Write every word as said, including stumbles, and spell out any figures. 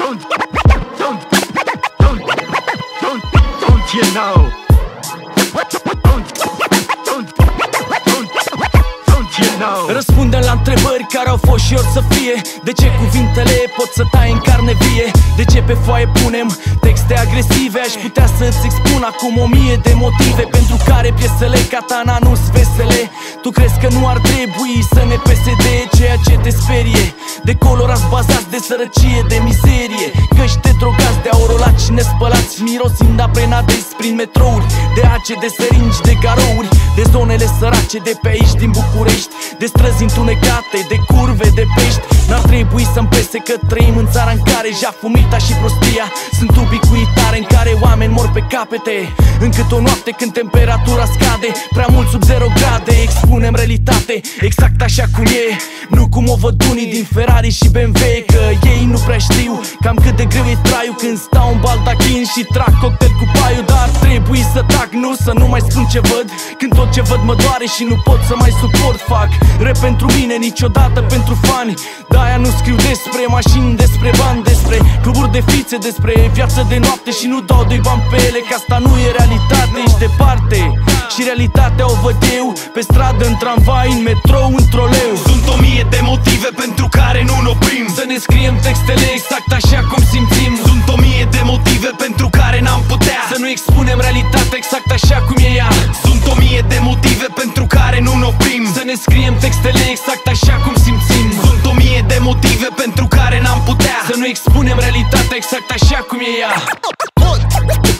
don't, don't, don't, don't, don't you know? Don't, don't, don't, don't you know? Răspundem la întrebări care au fost și or să fie. De ce cuvintele pot să tai în carne vie? De ce pe foaie punem texte agresive? Aș putea să-ți expun acum o mie de motive pentru care piesele Katana nu-s vesele. Tu crezi că nu ar trebui să ne pese de ceea ce te sperie? De colorați bazați de sărăcie, de mizerie, căști de drogați, de aurolați și nespălați, mirosind aprenades prin metrouri, de ace, de seringi, de garouri, de zonele sărace de pe aici din București, de străzi întunecate, de curve, de pești. N-ar trebui să-mi pese că trăim în țara în care jaful, mita și prostia sunt ubicuitare, în care oameni mor pe capete încât o noapte când temperatura scade prea mult sub zero grade. Expunem realitate exact așa cum e, nu cum o văd unii din Ferrari și B M W, că ei nu prea știu cam cât de greu e traiul când stau în baldachin și trag cocktail cu paiul. Dar ar trebui să tac, nu să nu mai spun ce văd, când tot ce văd mă doare și nu pot să mai suport. Fac rap pentru mine, niciodată pentru fani. De-aia nu scriu despre mașini, despre bani, despre cluburi de fițe, despre viață de noapte și nu dau doi bani pe ele, că asta nu e realitate, ești departe. Și realitatea o văd eu pe stradă, în tramvai, în metrou, în troleu. Sunt o mie de motive pentru care nu ne oprim să ne scriem textele exact așa cum simțim. Sunt o mie de motive pentru care n-am putea să nu expunem realitatea exact așa cum e ea. Sunt o mie de motive pentru care nu ne oprim să ne scriem textele exact așa cum simțim. Sunt o mie de motive pentru care n-am putea să nu expunem realitatea exact așa cum e ea.